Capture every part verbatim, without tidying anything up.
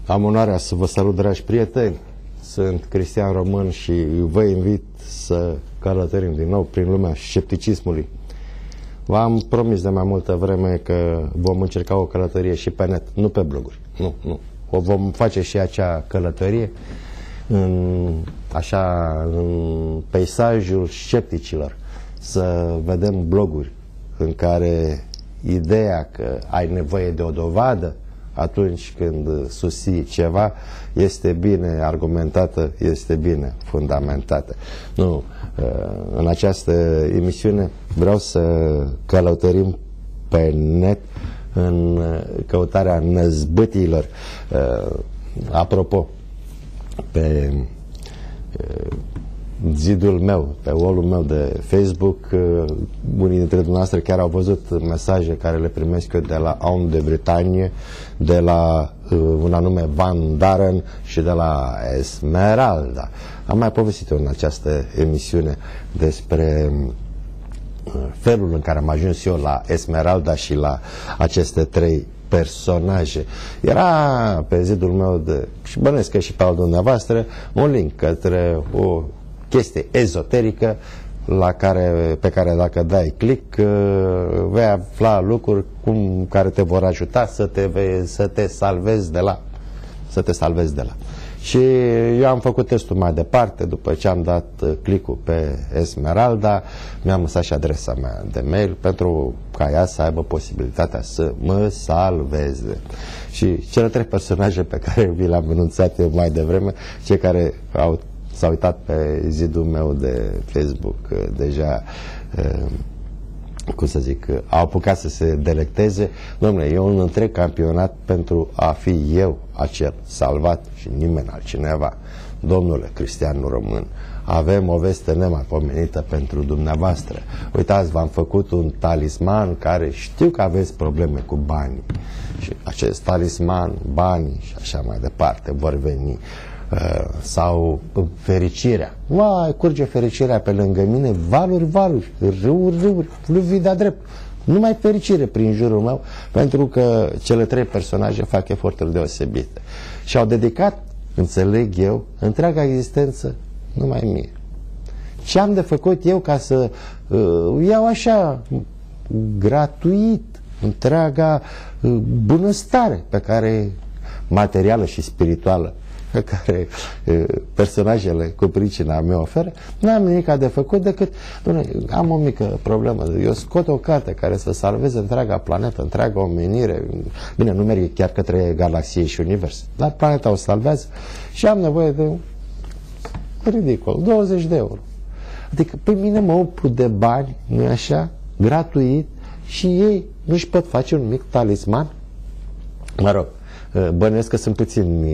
Am onoarea să vă salut, dragi prieteni. Sunt Cristian Român și vă invit să călătorim din nou prin lumea scepticismului. V-am promis de mai multă vreme că vom încerca o călătorie și pe net, nu pe bloguri. Nu, nu. O vom face și acea călătorie în, așa, în peisajul scepticilor. Să vedem bloguri în care ideea că ai nevoie de o dovadă atunci când susții ceva este bine argumentată, este bine fundamentată. Nu, în această emisiune vreau să călătorim pe net în căutarea năzbâtilor. Apropo, pe zidul meu, pe wall-ul meu de Facebook, unii dintre dumneavoastră chiar au văzut mesaje care le primesc eu de la Aun de Britanie, de la uh, un anume Van Daren și de la Esmeralda. Am mai povestit eu în această emisiune despre uh, felul în care am ajuns eu la Esmeralda și la aceste trei personaje. Era pe zidul meu de, și bănuiesc că și pe al dumneavoastră, un link către o chestie ezoterică la care, pe care dacă dai click vei afla lucruri cum, care te vor ajuta să te, să te salvezi de la să te salvezi de la. Și eu am făcut testul mai departe. După ce am dat click-ul pe Esmeralda, mi-am lăsat și adresa mea de mail pentru ca ea să aibă posibilitatea să mă salveze. Și cele trei personaje pe care vi le-am anunțat eu mai devreme, cei care au s-au uitat pe zidul meu de Facebook, deja, cum să zic, au apucat să se delecteze. Dom'le, e un întreg campionat pentru a fi eu acel salvat și nimeni altcineva. Domnule Cristian Român, avem o veste nemaipomenită pentru dumneavoastră. Uitați, v-am făcut un talisman care știu că aveți probleme cu banii. Și acest talisman, banii și așa mai departe vor veni. Uh, sau fericirea. Vai, curge fericirea pe lângă mine, valuri, valuri, râuri, râuri, fluvii de-a drept. Numai fericire prin jurul meu, pentru că cele trei personaje fac eforturi deosebite. Și au dedicat, înțeleg eu, întreaga existență numai mie. Ce am de făcut eu ca să uh, iau așa gratuit întreaga uh, bunăstare pe care, materială și spirituală, pe care e, personajele cu pricina mea oferă, nu am nimic de făcut decât, doamne, am o mică problemă, eu scot o carte care să salveze întreaga planetă, întreaga omenire, bine, nu merg chiar către galaxie și univers, dar planeta o salvează și am nevoie de ridicol, douăzeci de euro. Adică pe mine mă umplu de bani, nu-i așa, gratuit, și ei nu-și pot face un mic talisman? Mă rog, bănuiesc că sunt puțini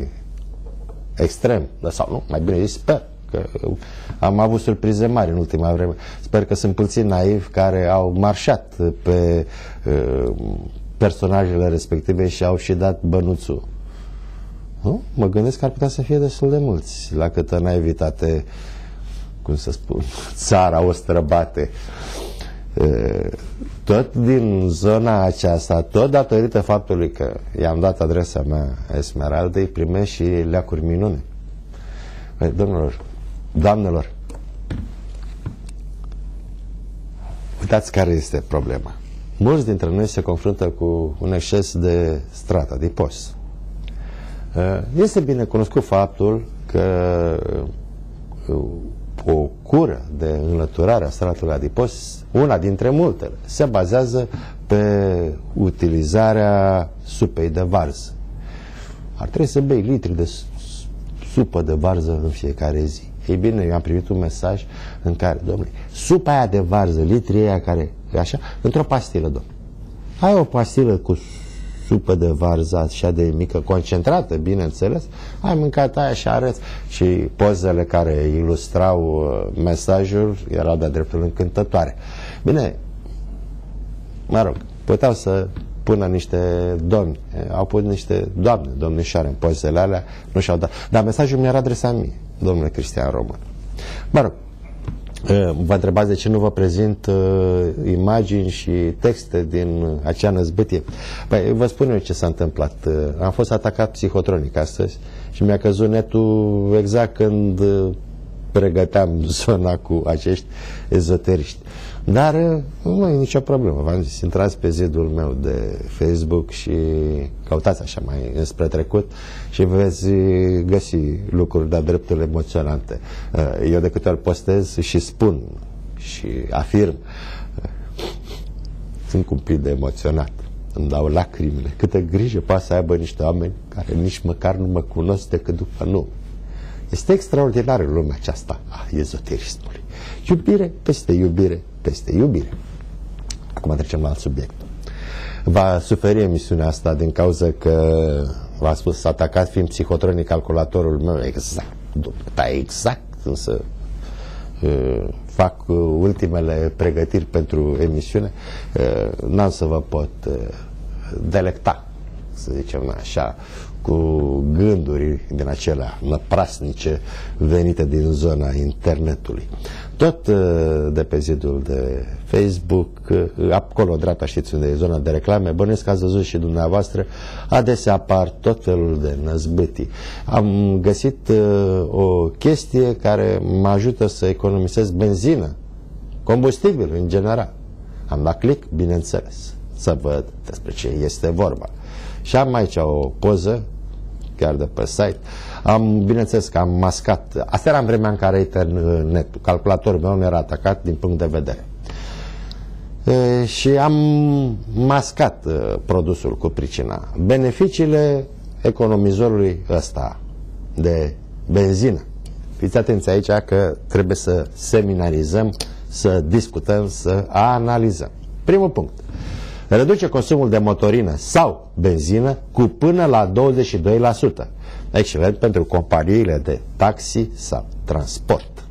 extrem, sau nu, mai bine zis, sper că am avut surprize mari în ultima vreme. Sper că sunt puțini naivi care au marșat pe uh, personajele respective și au și dat bănuțul. Nu? Mă gândesc că ar putea să fie destul de mulți, la câtă naivitate, cum să spun, țara o străbate. Uh, tot din zona aceasta, tot datorită faptului că i-am dat adresa mea Esmeraldei, primești și leacuri minune. Domnilor, doamnelor, uitați care este problema. Mulți dintre noi se confruntă cu un exces de stratadipos. Este bine cunoscut faptul că o cură de înlăturare a stratului adipos, una dintre multele, se bazează pe utilizarea supei de varză. Ar trebui să bei litri de supă de varză în fiecare zi. Ei bine, eu am primit un mesaj în care, domnule, supa aia de varză, litrii aia care e așa, într-o pastilă, domnule. Ai o pastilă cu supă de varză așa de mică, concentrată, bineînțeles, ai mâncat aia și arăți. Și pozele care ilustrau mesajul erau de-a dreptul încântătoare. Bine, mă rog, puteau să pună niște domni, au pus niște doamne, domnișoare în pozele alea, nu și-au dat. Dar mesajul mi-era adresat mie, domnule Cristian Român. Mă rog, Vă întrebați de ce nu vă prezint uh, imagini și texte din acea năzbâtie. Păi, vă spun eu ce s-a întâmplat. Uh, am fost atacat psihotronic astăzi și mi-a căzut netul exact când uh, pregăteam zona cu acești ezoteriști. Dar uh, nu e nicio problemă. V-am zis, intrați pe zidul meu de Facebook și căutați așa mai înspre trecut și veți găsi lucruri de-a dreptul emoționante. Uh, eu de câte ori postez și spun și afirm, uh, sunt cumplit de emoționat. Îmi dau lacrimile. Câtă grijă poate să aibă niște oameni care nici măcar nu mă cunosc decât după nume. Este extraordinară lumea aceasta a ezoterismului. Iubire peste iubire peste iubire. Acum trecem la alt subiect. Va suferi emisiunea asta din cauza că v-am spus, s-a atacat fiind psihotronic calculatorul meu. Exact. Da, exact. Însă uh, fac uh, ultimele pregătiri pentru emisiune. Uh, n-am să vă pot uh, delecta, să zicem așa, cu gânduri din acelea năprasnice venite din zona internetului. Tot de pe zidul de Facebook, acolo dreapta, știți unde e zona de reclame, bănuiesc că ați văzut și dumneavoastră, adesea apar tot felul de năzbâtii. Am găsit uh, o chestie care mă ajută să economisesc benzină, combustibil în general. Am dat click, bineînțeles, să văd despre ce este vorba. Și am aici o poză, chiar de pe site. Am, bineînțeles că am mascat. Asta era în vremea în care internetul, calculatorul meu nu era atacat din punct de vedere. E, și am mascat uh, produsul cu pricina. Beneficiile economizorului ăsta de benzină. Fiți atenți aici că trebuie să seminarizăm, să discutăm, să analizăm. Primul punct. Reduce consumul de motorină sau benzină cu până la douăzeci și doi la sută. Excelent pentru companiile de taxi sau transport.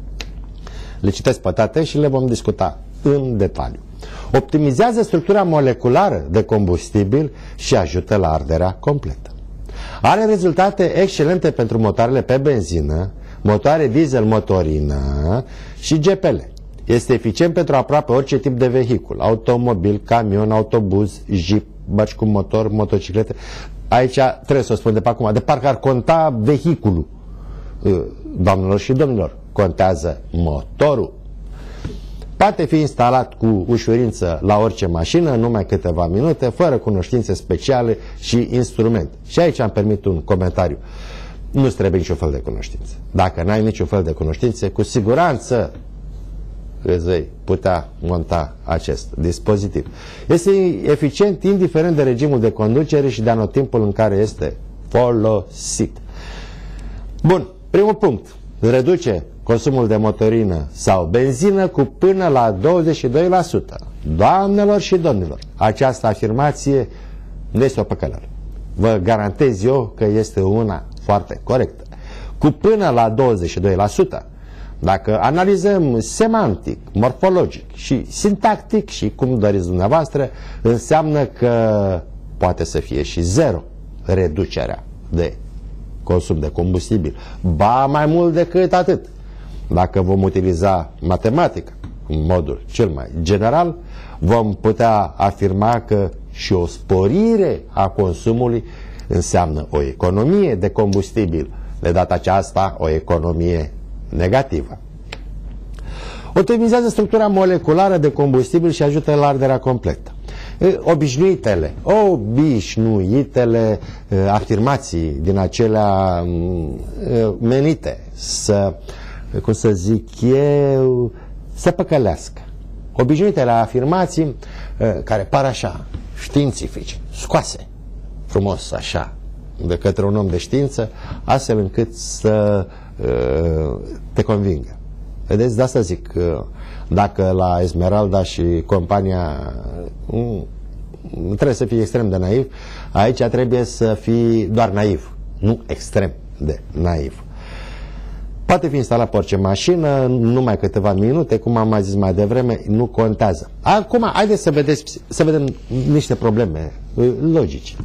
Le citesc pe toate și le vom discuta în detaliu. Optimizează structura moleculară de combustibil și ajută la arderea completă. Are rezultate excelente pentru motoarele pe benzină, motoare diesel motorină și G P L. Este eficient pentru aproape orice tip de vehicul, automobil, camion, autobuz, jeep, bărci cu motor, motociclete. Aici trebuie să o spun de pe acum, de parcă ar conta vehiculul. Doamnelor și domnilor, contează motorul. Poate fi instalat cu ușurință la orice mașină, în numai câteva minute, fără cunoștințe speciale și instrument. Și aici am permit un comentariu. Nu-ți trebuie niciun fel de cunoștințe. Dacă n-ai niciun fel de cunoștințe, cu siguranță îți vei putea monta acest dispozitiv. Este eficient indiferent de regimul de conducere și de anotimpul în care este folosit. Bun, primul punct. Reduce consumul de motorină sau benzină cu până la douăzeci și doi la sută. Doamnelor și domnilor, această afirmație nu este o păcăleală. Vă garantez eu că este una foarte corectă. Cu până la douăzeci și doi la sută. Dacă analizăm semantic, morfologic și sintactic și cum doriți dumneavoastră, înseamnă că poate să fie și zero reducerea de consum de combustibil. Ba mai mult decât atât. Dacă vom utiliza matematica în modul cel mai general, vom putea afirma că și o sporire a consumului înseamnă o economie de combustibil. De data aceasta, o economie negativă. Optimizează structura moleculară de combustibil și ajută la arderea completă. Obișnuitele, obișnuitele afirmații din acelea menite să, cum să zic eu, să păcălească. Obișnuitele afirmații care par așa, științifice, scoase frumos așa de către un om de știință, astfel încât să te convingă. Vedeți, de asta zic, dacă la Esmeralda și compania nu trebuie să fii extrem de naiv, aici trebuie să fii doar naiv, nu extrem de naiv. Poate fi instalat pe orice mașină, numai câteva minute, cum am mai zis mai devreme, nu contează. Acum, haideți să, vedeți, să vedem niște probleme logice.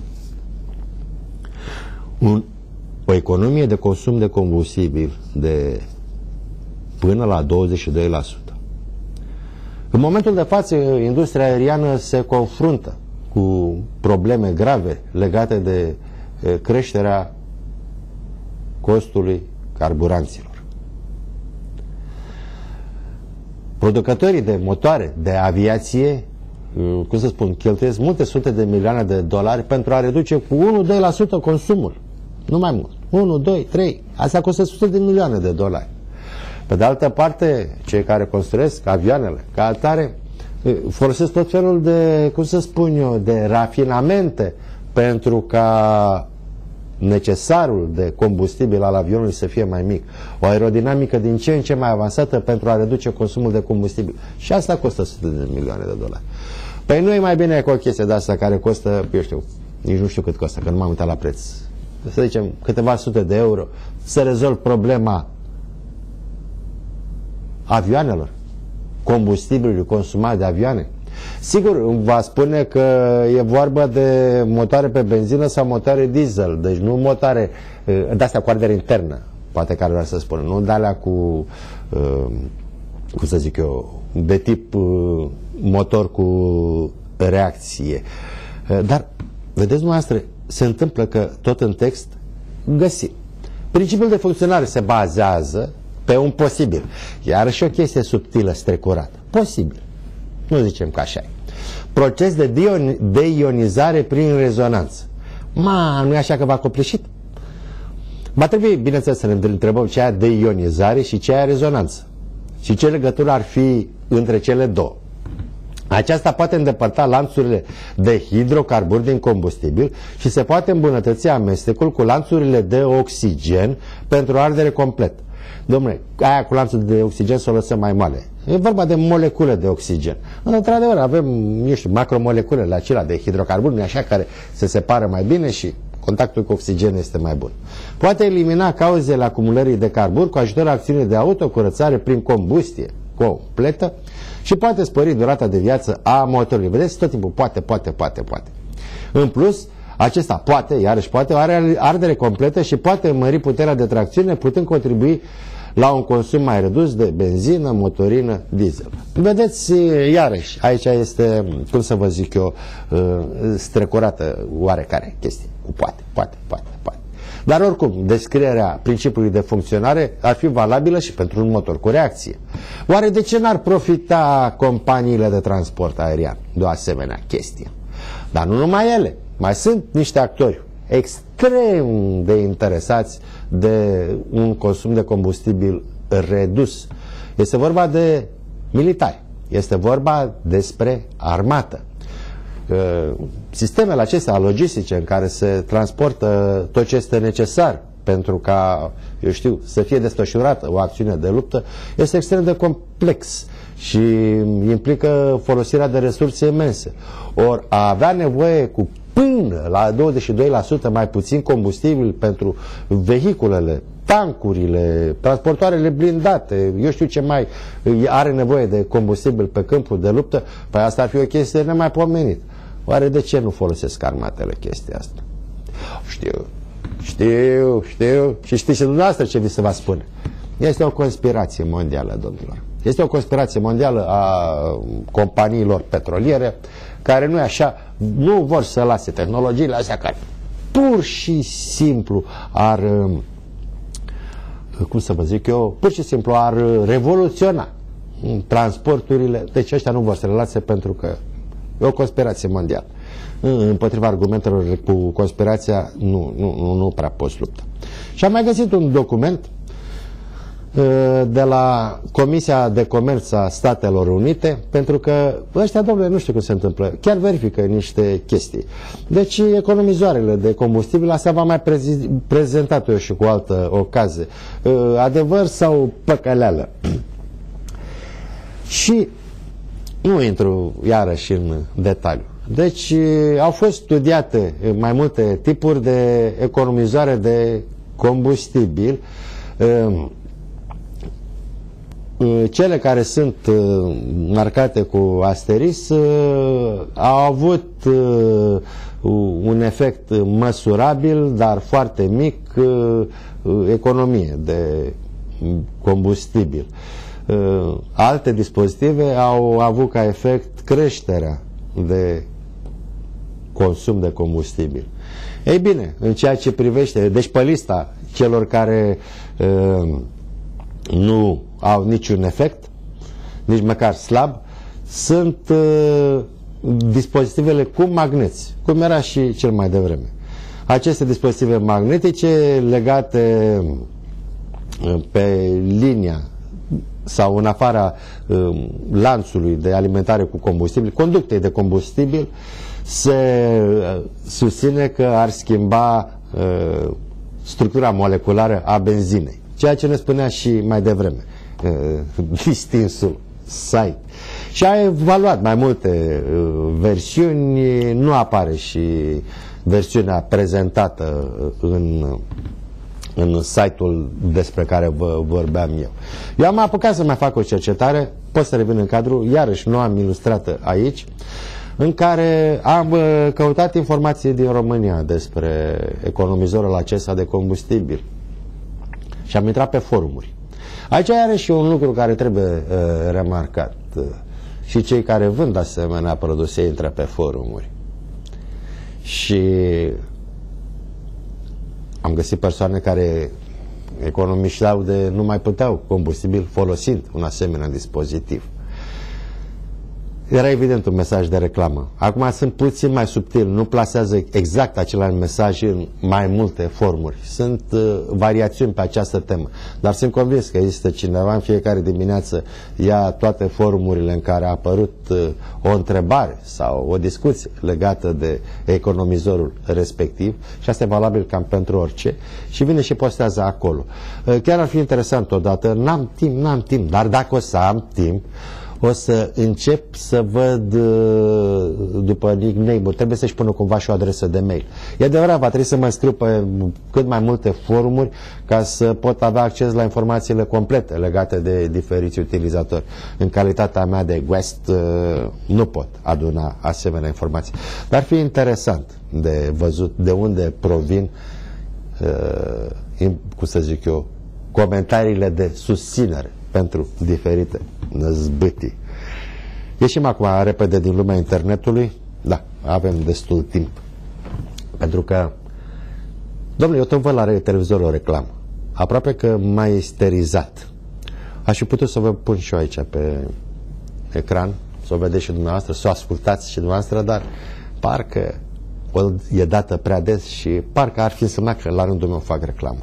Un, o economie de consum de combustibil de până la douăzeci și doi la sută. În momentul de față, industria aeriană se confruntă cu probleme grave legate de creșterea costului carburanților. Producătorii de motoare de aviație, cum să spun, cheltuiesc multe sute de milioane de dolari pentru a reduce cu unu doi la sută consumul. Nu mai mult. unu, doi, trei. Asta costă sute de milioane de dolari. Pe de altă parte, cei care construiesc avioanele, ca atare, folosesc tot felul de, cum să spun eu, de rafinamente pentru ca necesarul de combustibil al avionului să fie mai mic. O aerodinamică din ce în ce mai avansată pentru a reduce consumul de combustibil. Și asta costă sute de milioane de dolari. Păi nu e mai bine cu o chestie de asta care costă, eu știu, nici nu știu cât costă, că nu m-am uitat la preț. Să zicem câteva sute de euro, să rezolv problema avioanelor, combustibilului consumat de avioane. Sigur, va spune că e vorba de motoare pe benzină sau motoare diesel, deci nu motoare de-astea cu ardere internă, poate care vreau să spună, nu de-alea cu, cum să zic eu, de tip motor cu reacție. Dar, vedeți dumneavoastră, se întâmplă că tot în text găsim. Principiul de funcționare se bazează pe un posibil. Iarăși o chestie subtilă, strecurată. Posibil. Nu zicem că așa e. Proces de deionizare prin rezonanță. Ma, nu e așa că v-a copleșit? Va trebui, bineînțeles, să ne întrebăm ce aia deionizare și ce aia rezonanță. Și ce legătură ar fi între cele două. Aceasta poate îndepărta lanțurile de hidrocarburi din combustibil și se poate îmbunătăți amestecul cu lanțurile de oxigen pentru ardere complet. Dom'le, aia cu lanțul de oxigen să o lăsăm mai moale. E vorba de molecule de oxigen. Într-adevăr, avem, nu știu, macromoleculele acelea de hidrocarburi, nu așa, care se separă mai bine și contactul cu oxigen este mai bun. Poate elimina cauzele acumulării de carburi cu ajutorul acțiunii de autocurățare prin combustie completă și poate spori durata de viață a motorului. Vedeți, tot timpul poate, poate, poate, poate. În plus, acesta poate, iarăși poate, are ardere completă și poate mări puterea de tracțiune, putând contribui la un consum mai redus de benzină, motorină, diesel. Vedeți, iarăși, aici este, cum să vă zic eu, strecurată oarecare chestie. Poate, poate, poate, poate. Dar oricum, descrierea principiului de funcționare ar fi valabilă și pentru un motor cu reacție. Oare de ce n-ar profita companiile de transport aerian de o asemenea chestie? Dar nu numai ele. Mai sunt niște actori extrem de interesați de un consum de combustibil redus. Este vorba de militari. Este vorba despre armată. Sistemele acestea logistice în care se transportă tot ce este necesar pentru ca, eu știu, să fie desfășurată o acțiune de luptă, este extrem de complex și implică folosirea de resurse imense. Ori a avea nevoie cu până la douăzeci și doi la sută mai puțin combustibil pentru vehiculele, tancurile, transportoarele blindate, eu știu ce mai are nevoie de combustibil pe câmpul de luptă, păi asta ar fi o chestie nemaipomenit. Oare de ce nu folosesc armatele chestia asta? Știu, știu, știu și știți și dumneavoastră ce vi se va spune. Este o conspirație mondială, domnilor. Este o conspirație mondială a companiilor petroliere care nu e așa, nu vor să lase tehnologiile astea care pur și simplu ar, cum să vă zic eu, pur și simplu ar revoluționa transporturile. Deci ăștia nu vor să le lase pentru că e o conspirație mondială. Împotriva argumentelor cu conspirația nu, nu, nu, nu prea poți lupta. Și am mai găsit un document de la Comisia de Comerț a Statelor Unite, pentru că ăștia, domnule, nu știu cum se întâmplă, chiar verifică niște chestii. Deci economizoarele de combustibil, asta v-am mai prezentat eu și cu altă ocazie, adevăr sau păcăleală. Și nu intru iarăși în detaliu. Deci au fost studiate mai multe tipuri de economizare de combustibil. Cele care sunt marcate cu asteris au avut un efect măsurabil, dar foarte mic, economie de combustibil. Alte dispozitive au avut ca efect creșterea de consum de combustibil. Ei bine, în ceea ce privește, deci pe lista celor care uh, nu au niciun efect, nici măcar slab, sunt uh, dispozitivele cu magneți, cum era și cel mai devreme. Aceste dispozitive magnetice legate uh, pe linia sau în afara uh, lanțului de alimentare cu combustibil, conductei de combustibil, se uh, susține că ar schimba uh, structura moleculară a benzinei. Ceea ce ne spunea și mai devreme uh, distinsul site. Și a evaluat mai multe uh, versiuni, nu apare și versiunea prezentată în în site-ul despre care vă vorbeam eu. Eu am apucat să mai fac o cercetare, pot să revin în cadru, iarăși nu am ilustrată aici, în care am căutat informații din România despre economizorul acesta de combustibil și am intrat pe forumuri. Aici are și un lucru care trebuie uh, remarcat. Și cei care vând asemenea produse intră pe forumuri. Și am găsit persoane care economișteau de nu mai puteau combustibil folosind un asemenea dispozitiv. Era evident un mesaj de reclamă. Acum sunt puțin mai subtil, nu plasează exact același mesaj în mai multe formuri. Sunt uh, variațiuni pe această temă. Dar sunt convins că există cineva în fiecare dimineață, ia toate forumurile în care a apărut uh, o întrebare sau o discuție legată de economizorul respectiv, și asta e valabil cam pentru orice, și vine și postează acolo. Uh, chiar ar fi interesant odată, n-am timp, n-am timp, dar dacă o să am timp, o să încep să văd după nickname-uri. Trebuie să-și pună cumva și o adresă de mail. E adevărat, va trebui să mă înscriu pe cât mai multe forumuri ca să pot avea acces la informațiile complete legate de diferiți utilizatori. În calitatea mea de guest nu pot aduna asemenea informații. Dar ar fi interesant de văzut de unde provin, cum să zic eu, comentariile de susținere pentru diferite năzbâtii. Ieșim acum repede din lumea internetului. Da, avem destul timp. Pentru că, domnule, eu tot văd la televizor o reclamă. Aproape că m-a isterizat. Aș fi putut să vă pun și eu aici pe ecran, să o vedeți și dumneavoastră, să o ascultați și dumneavoastră, dar parcă e dată prea des și parcă ar fi însemnat că la rândul meu fac reclamă.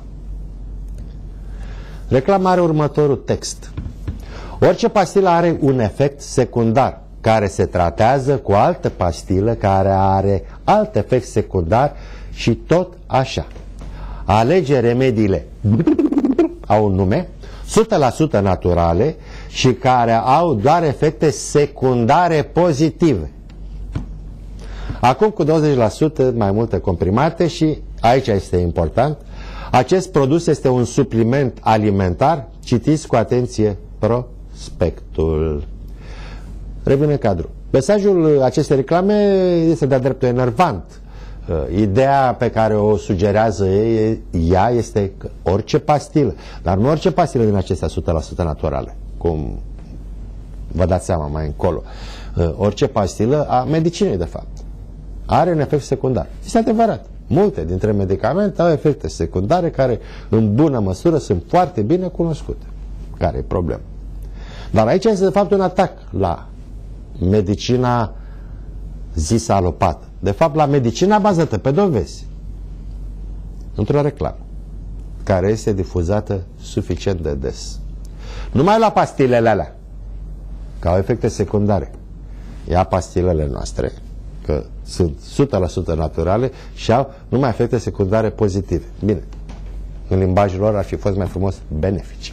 Reclama are următorul text. Orice pastilă are un efect secundar care se tratează cu altă pastilă care are alt efect secundar și tot așa. Alege remediile au un nume, o sută la sută naturale și care au doar efecte secundare pozitive. Acum cu douăzeci la sută mai multe comprimate și aici este important. Acest produs este un supliment alimentar. Citiți cu atenție prospectul. Revin în cadru. Mesajul acestei reclame este de-a dreptul enervant. Ideea pe care o sugerează ea este că orice pastilă, dar nu orice pastilă din acestea o sută la sută naturale, cum vă dați seama mai încolo, orice pastilă a medicinei, de fapt, are un efect secundar. Este adevărat. Multe dintre medicamente au efecte secundare care în bună măsură sunt foarte bine cunoscute. Care e problema? Dar aici este de fapt un atac la medicina zisă alopată. De fapt la medicina bazată pe dovezi. Într-o reclamă care este difuzată suficient de des. Numai la pastilele alea că au efecte secundare. Ia pastilele noastre, că sunt o sută la sută naturale și au numai efecte secundare pozitive. Bine, în limbajul lor ar fi fost mai frumos benefici.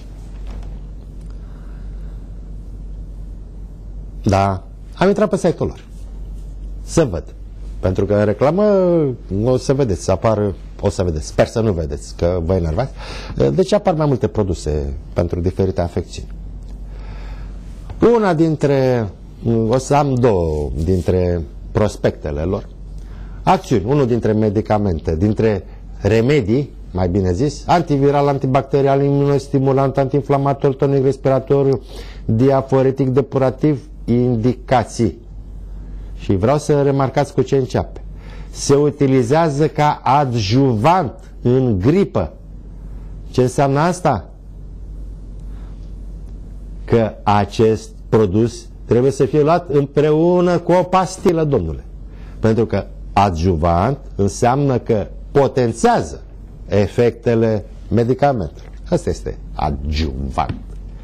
Da, am intrat pe site-ul lor să văd, pentru că în reclamă o să vedeți, apar, o să vedeți, sper să nu vedeți că vă enervați, deci apar mai multe produse pentru diferite afecțiuni. Una dintre, o să am două dintre prospectele lor, acțiuni, unul dintre medicamente, dintre remedii mai bine zis, antiviral, antibacterial, imunostimulant, antiinflamator, tonic respiratoriu, diaforetic, depurativ, indicații. Și vreau să remarcați cu ce începe. Se utilizează ca adjuvant în gripă. Ce înseamnă asta? Că acest produs trebuie să fie luat împreună cu o pastilă, domnule. Pentru că adjuvant înseamnă că potențează efectele medicamentelor. Asta este adjuvant.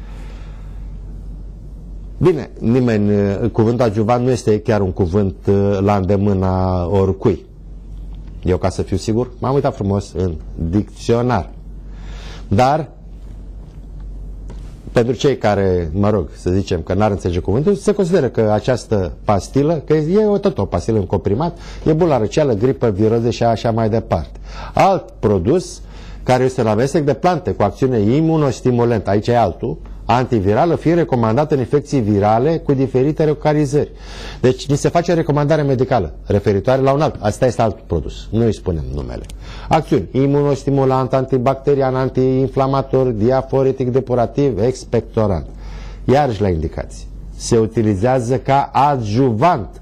Bine, nimeni, cuvântul adjuvant nu este chiar un cuvânt la îndemâna oricui. Eu, ca să fiu sigur, m-am uitat frumos în dicționar. Dar pentru cei care, mă rog, să zicem că n-ar înțelege cuvântul, se consideră că această pastilă, că e o, tot o pastilă în comprimat, e bula răceală, gripă, viroze și așa mai departe. Alt produs care este la amestec de plante cu acțiune imunostimulentă, aici e altul, antivirală, fie recomandată în infecții virale cu diferite localizări. Deci ni se face recomandare medicală referitoare la un alt. Asta este alt produs. Nu îi spunem numele. Acțiuni: imunostimulant, antibacterian, antiinflamator, diaforetic, depurativ, expectorant. Iarăși la indicații. Se utilizează ca adjuvant.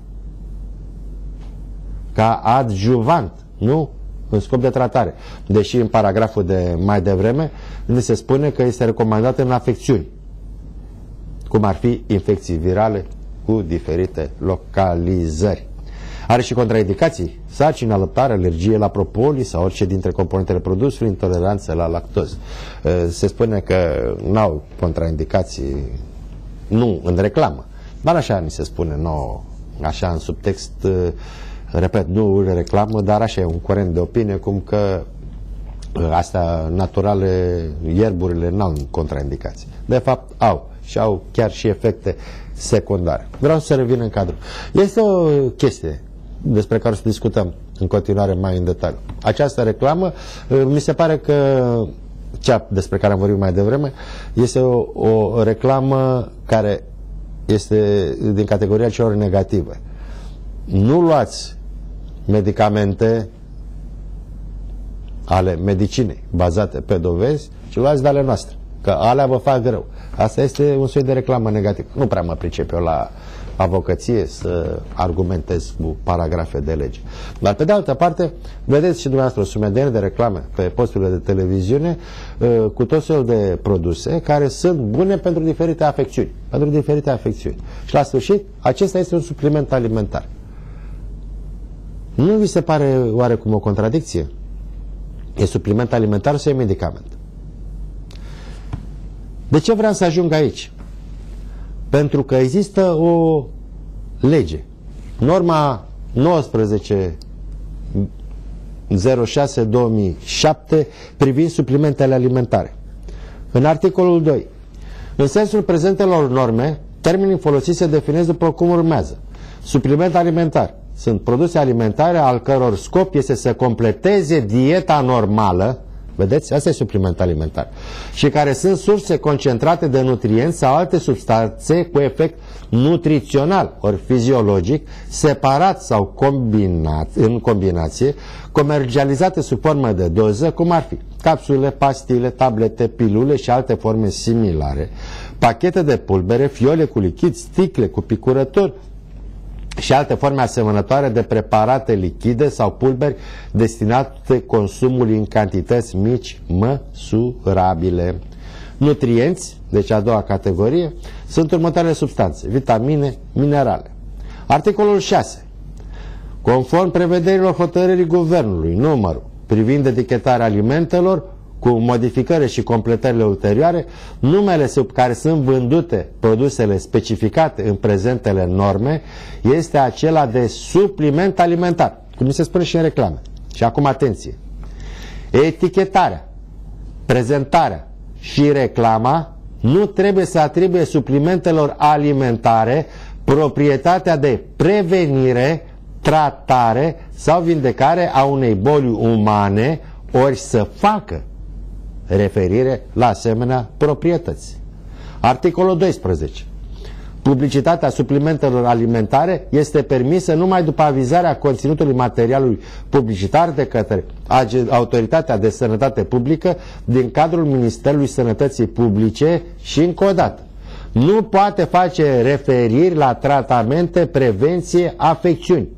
Ca adjuvant. Nu în scop de tratare. Deși în paragraful de mai devreme ni se spune că este recomandat în afecțiuni, cum ar fi infecții virale cu diferite localizări. Are și contraindicații: sarcină, alăptare, alergie la propolii sau orice dintre componentele produsului, intoleranță la lactoză. Se spune că n-au contraindicații, nu în reclamă, dar așa ni se spune nouă, așa în subtext. Repet, nu reclamă, dar așa e un curent de opinie, cum că astea naturale, ierburile, n-au contraindicații. De fapt, au. Și au chiar și efecte secundare. Vreau să revin în cadru. Este o chestie despre care o să discutăm în continuare mai în detaliu. Această reclamă, mi se pare că cea despre care am vorbit mai devreme, este o, o reclamă care este din categoria celor negative. Nu luați medicamente ale medicinei bazate pe dovezi, ci luați de ale noastre, că alea vă fac rău. Asta este un soi de reclamă negativă. Nu prea mă pricep eu la avocăție să argumentez cu paragrafe de lege. Dar pe de altă parte, vedeți și dumneavoastră o sumedenie de reclame pe posturile de televiziune cu tot felul de produse care sunt bune pentru diferite afecțiuni. Pentru diferite afecțiuni. Și la sfârșit, acesta este un supliment alimentar. Nu vi se pare oarecum o contradicție? E supliment alimentar sau e medicament? De ce vreau să ajung aici? Pentru că există o lege. Norma nouăsprezece zero șase două mii șapte privind suplimentele alimentare. În articolul doi. În sensul prezentelor norme, termenii folosiți se definesc după cum urmează. Supliment alimentar sunt produse alimentare al căror scop este să completeze dieta normală, vedeți? Asta e supliment alimentar, și care sunt surse concentrate de nutrienți sau alte substanțe cu efect nutrițional ori fiziologic, separat sau combinat, în combinație, comercializate sub formă de doză, cum ar fi capsule, pastile, tablete, pilule și alte forme similare, pachete de pulbere, fiole cu lichid, sticle cu picurători și alte forme asemănătoare de preparate lichide sau pulberi destinate consumului în cantități mici măsurabile. Nutrienți, deci a doua categorie, sunt următoarele substanțe: vitamine, minerale. Articolul șase. Conform prevederilor hotărârii Guvernului numărul privind etichetarea alimentelor, cu modificări și completările ulterioare, numele sub care sunt vândute produsele specificate în prezentele norme este acela de supliment alimentar, cum se spune și în reclame. Și acum atenție! Etichetarea, prezentarea și reclama nu trebuie să atribuie suplimentelor alimentare proprietatea de prevenire, tratare sau vindecare a unei boli umane, ori să facă referire la asemenea proprietăți. Articolul doisprezece. Publicitatea suplimentelor alimentare este permisă numai după avizarea conținutului materialului publicitar de către Autoritatea de Sănătate Publică din cadrul Ministerului Sănătății Publice și încă o dată. Nu poate face referiri la tratamente, prevenție, afecțiuni.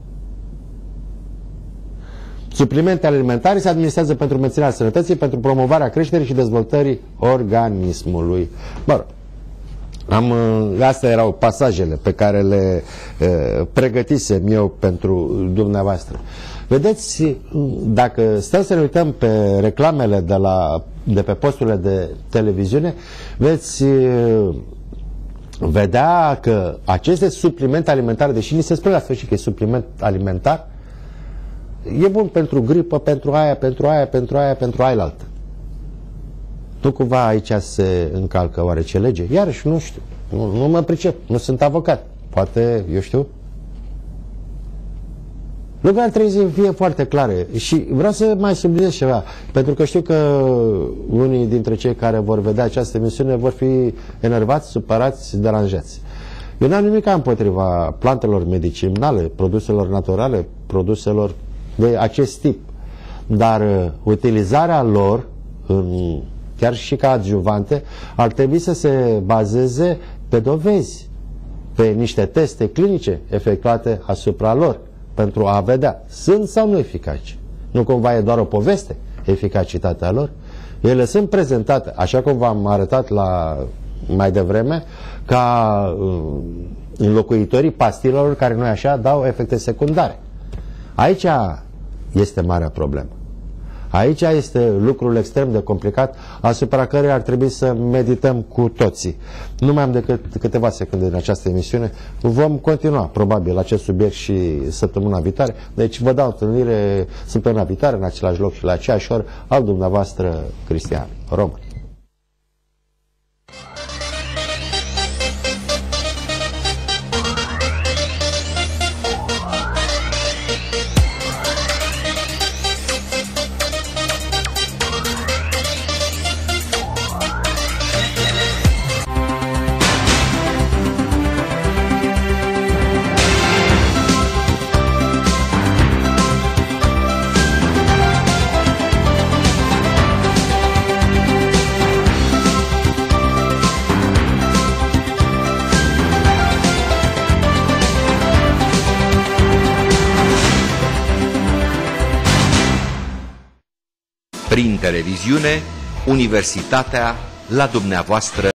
Suplimentele alimentare se administrează pentru menținerea sănătății, pentru promovarea creșterii și dezvoltării organismului. Mă rog, am, astea erau pasajele pe care le uh, pregătisem eu pentru dumneavoastră. Vedeți, dacă stăm să ne uităm pe reclamele de, la, de pe posturile de televiziune, veți uh, vedea că aceste suplimente alimentare, deși ni se spune la sfârșit că e supliment alimentar, e bun pentru gripă, pentru aia, pentru aia, pentru aia, pentru aia altă. Nu cumva aici se încalcă oarece lege? Iarăși nu știu. Nu, nu mă pricep. Nu sunt avocat. Poate, eu știu. Lucrurile trebuie să fie foarte clare. Și vreau să mai subliniez ceva. Pentru că știu că unii dintre cei care vor vedea această emisiune vor fi enervați, supărați, deranjați. Eu n-am nimic împotriva plantelor medicinale, produselor naturale, produselor de acest tip. Dar uh, utilizarea lor, în, chiar și ca adjuvante, ar trebui să se bazeze pe dovezi, pe niște teste clinice efectuate asupra lor, pentru a vedea sunt sau nu eficace. Nu cumva e doar o poveste, eficacitatea lor. Ele sunt prezentate, așa cum v-am arătat la mai devreme, ca uh, înlocuitorii pastilelor care nu așa dau efecte secundare. Aici este marea problemă. Aici este lucrul extrem de complicat asupra căruia ar trebui să medităm cu toții. Nu mai am decât câteva secunde în această emisiune. Vom continua probabil acest subiect și săptămâna viitoare. Deci vă dau întâlnire săptămâna viitoare în același loc și la aceeași oră al dumneavoastră Cristian Roman. Prin televiziune, Universitatea la dumneavoastră.